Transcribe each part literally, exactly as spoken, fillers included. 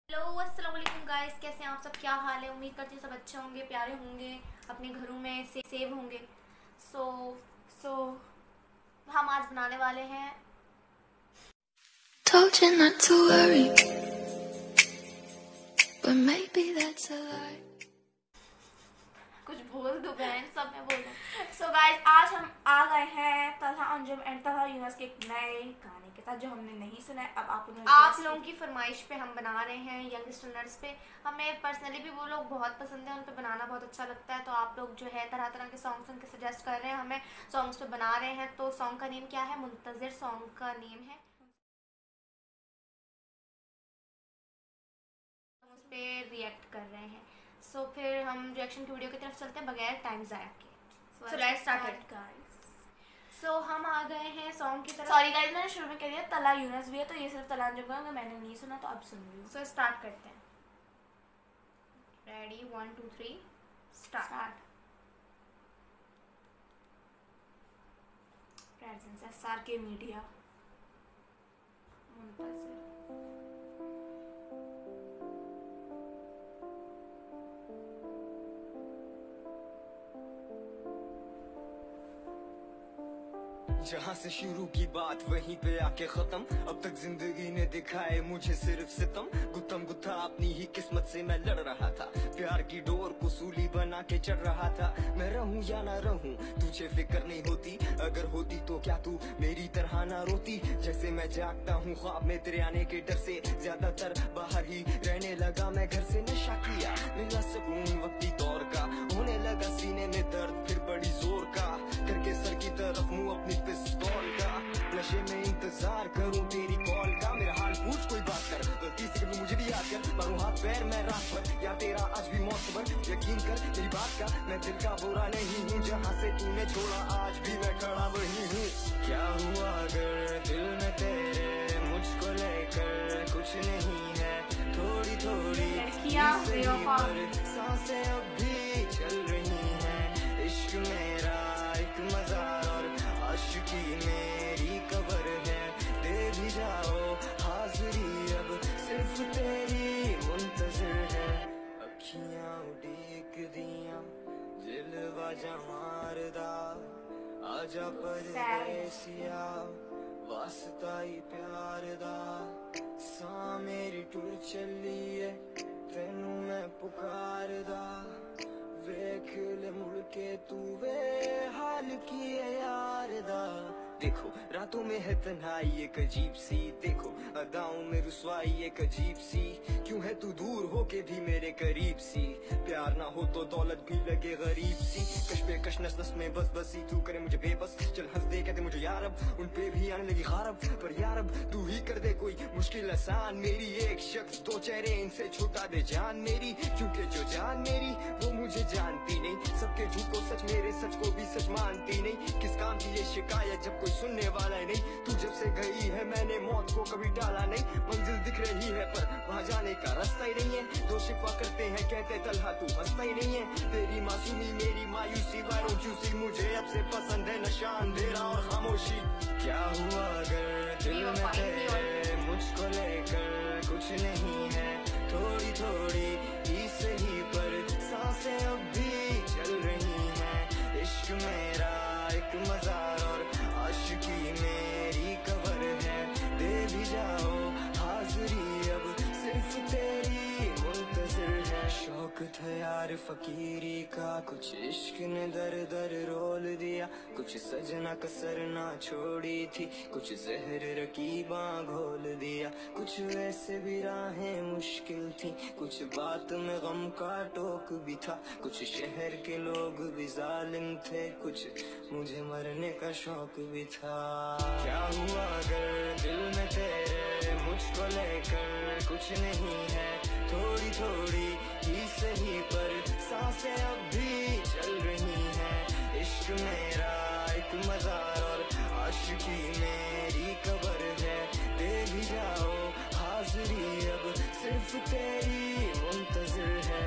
Hello अस्सलाम वालेकुम guys, कैसे हैं आप सब? क्या हाल है? उम्मीद करती हूँ सब अच्छे होंगे, प्यारे होंगे, अपने घरों में से, सेव होंगे। सो so, सो so, हम आज बनाने वाले हैं। Told you not to worry, but maybe that's a lie. कुछ बोल दो बहन, सब मैं बोल दूँ। सो गाइस, आज हम आ गए हैं तलहा अंजुम एंड तलहा यूनुस के एक नए गाने के साथ जो हमने नहीं सुना है। अब आप आप लोगों की फरमाइश पे हम बना रहे हैं, यंग स्टूडेंट्स पे। हमें पर्सनली भी वो लोग बहुत पसंद है, उन पे बनाना बहुत अच्छा लगता है। तो आप लोग जो है तरह तरह के सॉन्ग्स उनके सजेस्ट कर रहे हैं, हमें सॉन्ग्स पे बना रहे हैं। तो सॉन्ग का नेम क्या है? मुंतज़िर सॉन्ग का नेम है। उस पर रिएक्ट कर रहे हैं। सो so, फिर हम रिएक्शन की वीडियो की तरफ चलते हैं बगैर टाइम ज़ाया के। So let's start it guys. So हम आ गए हैं सॉन्ग की तरफ। सॉरी गाइस, मैंने शुरू में कह दिया तला यूनुस भी है, तो ये सिर्फ तला अंजुम का मैंने नहीं सुना, तो अब सुन रही हूँ। सो स्टार्ट करते हैं। Ready, one two three start. Presents S R K media Muntazir. जहाँ से शुरू की बात वहीं पे आके खत्म। अब तक जिंदगी ने दिखाए मुझे सिर्फ सितम। गुत्थम गुत्था अपनी ही किस्मत से मैं लड़ रहा था। प्यार की डोर को सूली बना के चढ़ रहा था। मैं रहूं या ना रहूं तुझे फिक्र नहीं होती। अगर होती तो क्या तू मेरी तरह ना रोती। जैसे मैं जागता हूँ ख्वाब में तेरे आने के डर से, ज्यादातर बाहर ही रहने लगा मैं। घर से नशा किया, मिला सुकून वक्ती दौर का। होने लगा सीने में दर्द फिर बड़ी जोर का। करके सर की तरफ मुंह अपनी पिस्तौल का। नशे में इंतजार करूं तेरी कॉल का। मेरा हाल पूछ कोई बात कर, गलती से कभी मुझे भी याद कर। मारूं हाथ पैर मैं रात भर या तेरा आज भी मौत खबर। यकीन कर मेरी बात का, मैं दिल का बुरा नहीं हूँ। जहाँ से तूने छोड़ा आज भी मैं खड़ा वही हूँ। क्या हुआ अगर दिल में तेरे मुझको लेकर कुछ नहीं है। थोड़ी थोड़ी सांसें अब भी चल रही हैं। इश्क मेरा एक मज़ार और आशिकी मेरी कबर है। दे भी जाओ हाजिरी अब सिर्फ तेरी मुंतज़िर है। अखियां उड़ीक दियां दिल बाजा मारदा। आजा परदेसिया वास्ता ही प्यार दा। सा मेरी टुर चली है तेनू मैं पुकारदा। वेख ले मुड़ के तू वे हाल की है यार दा। देखो रातों में है तन्हाई एक अजीब सी। देखो अदाओं में रुसवाई एक अजीब सी। क्यों है तू दूर होके भी मेरे करीब सी। प्यार ना हो तो दौलत भी लगे गरीब सी। कश पे कश नस नस में बस बसी तू करे मुझे बेबस। चल हंस दे कहते मुझे यार अब उन पे भी आने लगी खारब। पर यार अब तू ही कर दे कोई मुश्किल आसान। मेरी एक शख्स दो चेहरे इनसे छुटा दे जान मेरी। क्योंकि जो जान मेरी वो मुझे जानती नहीं। सबके झूठ को सच मेरे सच को भी सच मानती नहीं। किस काम की ये शिकायत जब कोई सुनने वाला नहीं। तू जब से गई है मैंने मौत को कभी टाला नहीं। मंजिल दिख रही है पर वहाँ जाने का रास्ता ही नहीं है। जो शिकवा करते हैं कहते तलहा तू हंसता ही नहीं है। तेरी मासूमी मेरी मायूसी वायरों चूसी। मुझे अब से पसंद है नशा अंधेरा और खामोशी। क्या हुआ अगर दिल में तेरे मुझको लेकर कुछ नहीं है। थोड़ी थोड़ी ही सही पर सांसें अब भी चल रही हैं। इश्क मेरा एक मज़ार और आशिकी मेरी कबर है। दे भी जाओ हाजिरी अब सिर्फ तेरी मुंतज़िर है। शौक था यार फकीरी का कुछ इश्क ने दर दर रोल दिया। कुछ सजना कसर ना छोड़ी थी। कुछ जहर रकीबा घोल दिया। कुछ वैसे भी राहें मुश्किल थी। कुछ बात में गम का टोक भी था। कुछ शहर के लोग भी जालिम थे। कुछ मुझे मरने का शौक भी था। क्या हुआ अगर दिल में तेरे मुझको लेकर कुछ नहीं है। थोड़ी थोड़ी ही सही पर सांसें अब भी चल रही हैं। इश्क मेरा एक मज़ार और आशिकी मेरी कबर है। दे भी जाओ हाजिरी अब सिर्फ तेरी मुंतज़िर है।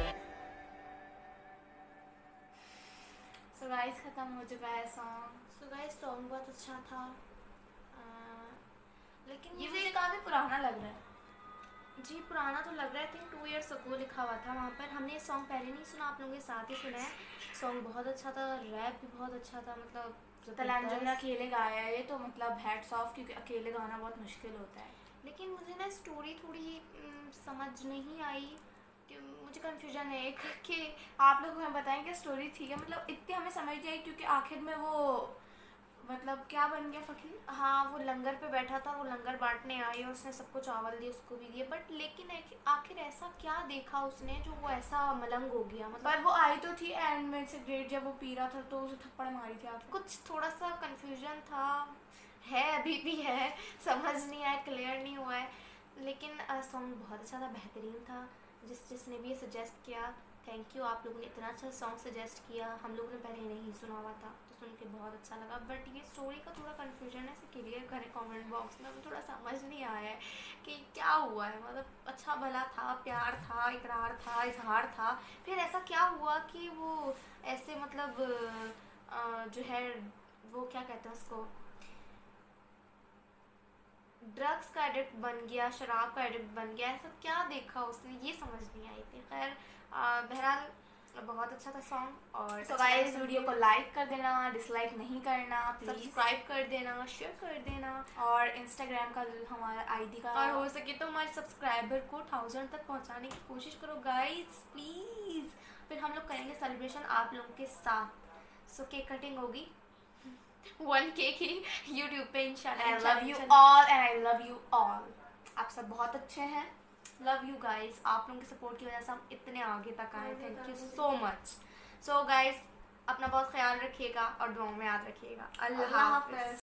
सो गाइस खत्म हो चुका है सॉन्ग। सो गाइस सॉन्ग बहुत अच्छा था, आ, लेकिन ये मुझे काफ़ी पुराना लग रहा है। जी पुराना तो लग रहा है, थिंक टू इयर्स अगो लिखा हुआ था वहाँ पर। हमने ये सॉन्ग पहले नहीं सुना, आप लोगों के साथ ही सुना है। सॉन्ग बहुत अच्छा था, रैप भी बहुत अच्छा था, मतलब तला अंजुम ने अकेले गाया है ये तो मतलब हैट्स ऑफ, क्योंकि अकेले गाना बहुत मुश्किल होता है। लेकिन मुझे ना स्टोरी थोड़ी हम्म, समझ नहीं आई, कि मुझे कन्फ्यूजन है एक कि आप लोग हमें बताएं कि स्टोरी थी क्या, मतलब इतनी हमें समझ नहीं आई, क्योंकि आखिर में वो मतलब क्या बन गया फकीर। हाँ वो लंगर पे बैठा था, वो लंगर बांटने आई और उसने सबको चावल दिए, उसको भी दिए, बट लेकिन एक- आखिर ऐसा क्या देखा उसने जो वो ऐसा मलंग हो गया, मतलब पर वो आई तो थी एंड में से ग्रेट, जब वो पी रहा था तो उसे थप्पड़ मारी थी आपने। कुछ थोड़ा सा कंफ्यूजन था, है अभी भी है, समझ नहीं आया, क्लियर नहीं हुआ है। लेकिन सॉन्ग बहुत अच्छा था, बेहतरीन था। जिस जिसने भी ये सजेस्ट किया, थैंक यू, आप लोगों ने इतना अच्छा सॉन्ग सजेस्ट किया। हम लोगों ने पहले नहीं सुना हुआ था तो सुन के बहुत अच्छा लगा, बट ये स्टोरी का थोड़ा कंफ्यूजन है, इसे क्लियर करें कमेंट बॉक्स में। मुझे थोड़ा समझ नहीं आया है कि क्या हुआ है, मतलब अच्छा भला था, प्यार था, इकरार था, इजहार था, फिर ऐसा क्या हुआ कि वो ऐसे मतलब अ, जो है वो क्या कहते हैं उसको, ड्रग्स का एडिक्ट बन गया, शराब का एडिक्ट बन गया, ऐसा क्या देखा उसने, ये समझ नहीं आई थी। खैर अ, बहरहाल बहुत अच्छा था सॉन्ग। और तो गाइस वीडियो को लाइक कर देना, डिसलाइक नहीं करना प्लीज, सब्सक्राइब कर देना, शेयर कर देना, और इंस्टाग्राम का हमारा आईडी का, और हो सके तो हमारे सब्सक्राइबर को थाउजेंड तक पहुंचाने की कोशिश करो गाइस प्लीज। फिर हम लोग करेंगे सेलिब्रेशन आप लोगों के साथ। सो केक कटिंग होगी वन के की यूट्यूब पे इंशाल्लाह। I love you all and I love you all, आप सब बहुत अच्छे हैं। लव यू गाइस, आप लोगों के सपोर्ट की वजह से हम इतने आगे तक आए, thank you so much. So guys अपना बहुत ख्याल रखिएगा और दुआओं में याद रखिएगा। अल्लाह हाफ़िज़।